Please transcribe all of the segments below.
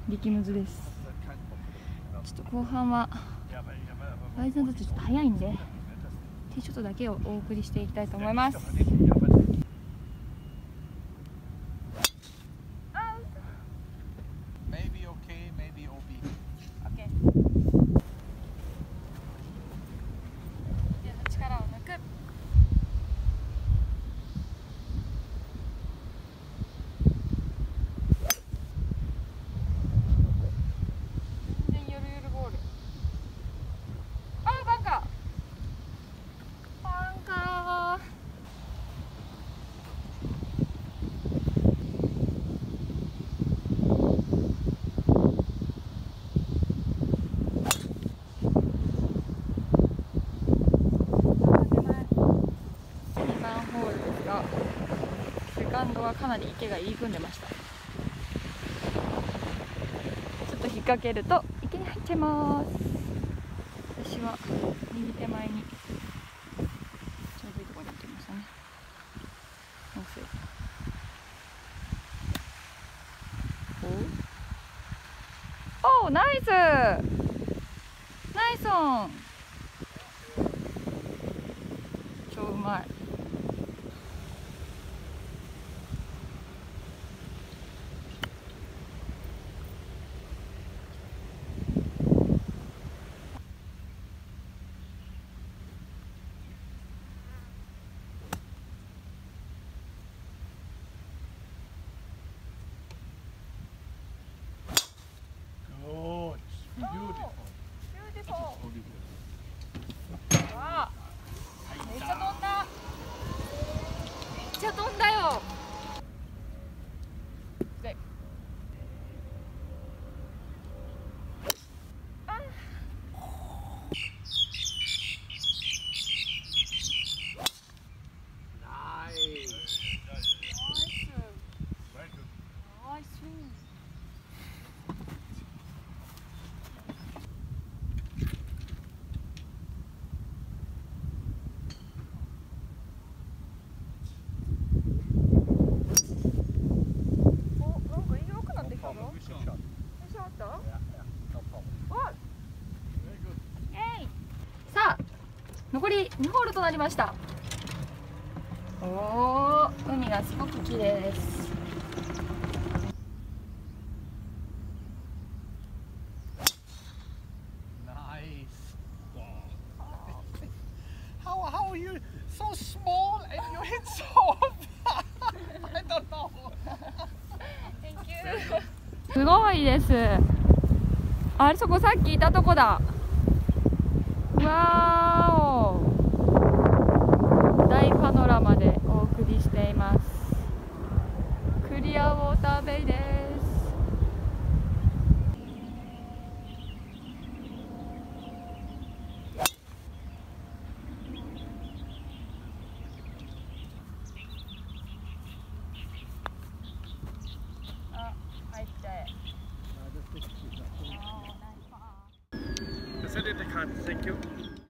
激ムズです。ちょっと後半はバイザンだとちょっと早いんで、ティーショットだけをお送りしていきたいと思います。セカンドはかなり池が入り組んでました。ちょっと引っ掛けると池に入っちゃいます。私は右手前にちょうどいいところで行きましたね。おお、ナイスナイスオン、超うまい。めっちゃ飛んだ。めっちゃ飛んだよ。で、さあ残り2ホールとなりました。おお、海がすごく綺麗です。 How are you so small and you hit so far? I don't know. Thank you. すごいです。あれ、そこさっきいたとこだ。わーお、大パノラマでお送りしています。クリアウォーターベイです。あ、入っちゃえ。 Thank you.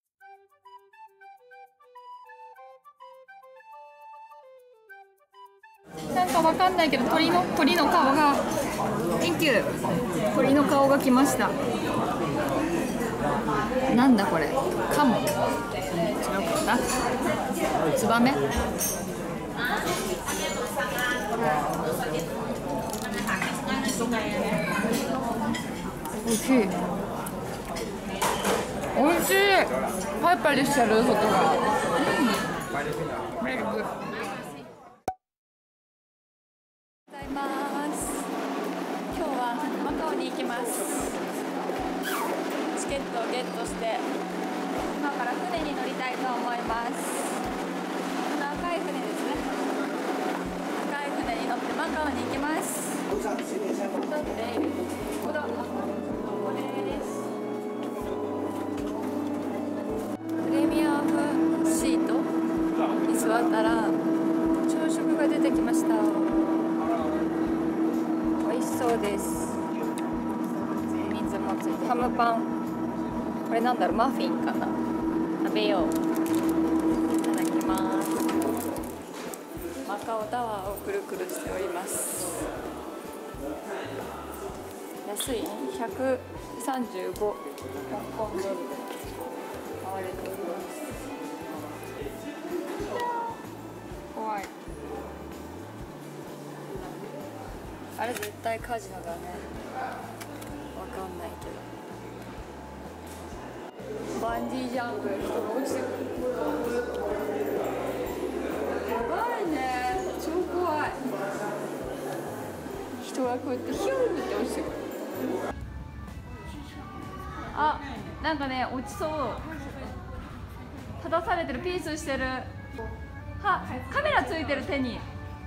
なんかわかんないけど鳥の顔が Thank you。 鳥の顔が来ました。なんだこれ、カモ、違うかな、ツバメ。おいしい、おいしい。パリパリしてる外が。Very good。今日はマカオに行きます。チケットをゲットして今から船に乗りたいと思います。この赤い船ですね。赤い船に乗ってマカオに行きます。ここです。プレミアムシートに座ったら朝食が出てきました。美味しそうです。水もついて、ハムパン、これなんだろう、マフィンかな。食べよう。いただきます。マカオタワーをくるくるしております。 安い135香港ドルで買われております。怖い。あれ絶対カジノだね。わかんないけど。バンジージャンプで人が落ちてくる。怖いね。超怖い。人がこうやってヒューって落ちてくる。あ、なんかね落ちそう。立たされてる、ピースしてる。は、カメラついてる手に。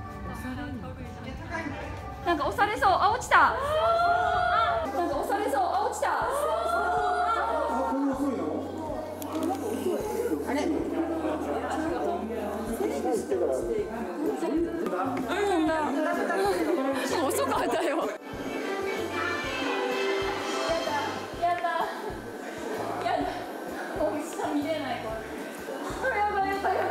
なんか押されそう。あ、落ちた。なんか押されそう。あ、落ちた。あれ。遅かったよ。やだ。もう下見れない。これ。やばい。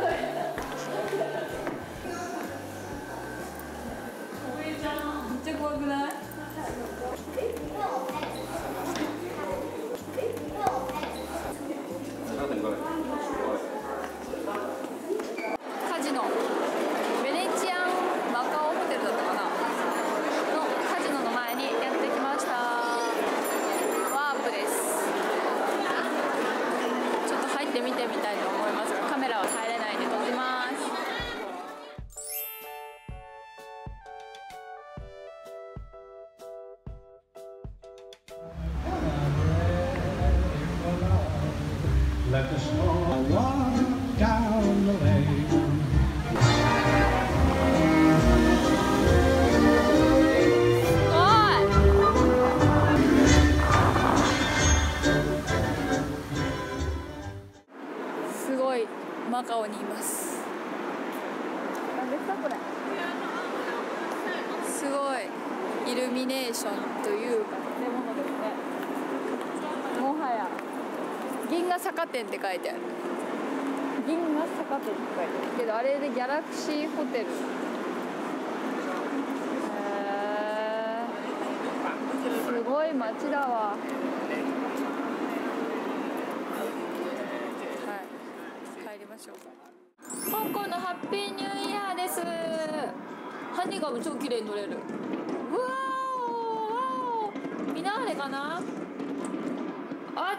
めっちゃ怖くない？カジノ、ベネチアンマカオホテルだったかなのカジノの前にやってきました。ワープです。ちょっと入って見てみたいと思いますが、カメラは入れないんで閉じます。 Let the snow water down the lane. すごいマカオにいます。何ですかこれ。すごいイルミネーションというか建物ですね。もはや銀河坂店って書いてある。銀河坂店って書いてあるけど、あれでギャラクシーホテル。すごい街だわ。帰りましょう。香港のハッピーニューイヤーです。ハニガム超綺麗に撮れる。うわー、ミナーレかな。あ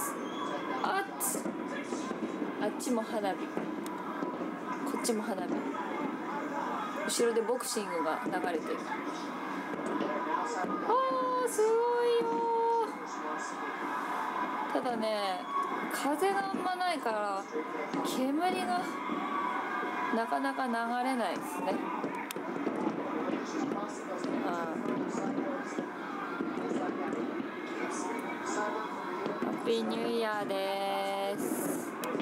っちも花火、こっちも花火。後ろでボクシングが流れてる。すごいよ。ただね、風があんまないから煙がなかなか流れないですね。ハッピーニューイヤーです。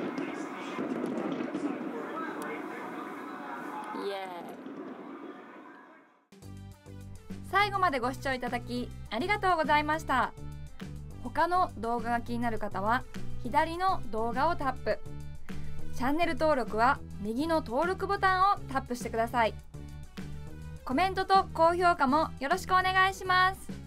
イエーイ。最後までご視聴いただきありがとうございました。他の動画が気になる方は左の動画をタップ、チャンネル登録は右の登録ボタンをタップしてください。コメントと高評価もよろしくお願いします。